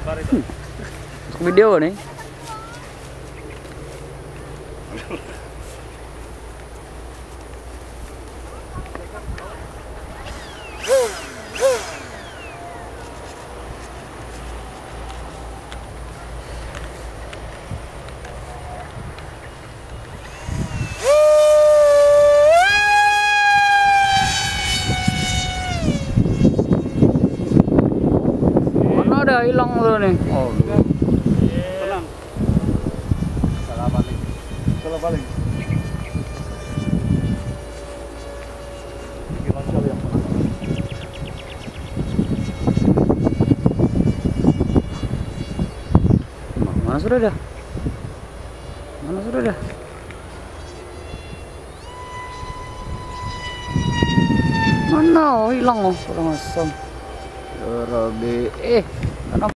Untuk video nih. Udah hilang tuh nih. Oh, tenang. Salah balik. Salah balik. Gimana kali yang mana? Mana sudah dah? Mana sudah dah? Mana? Oh, hilang oh, kurang asam. Rabi.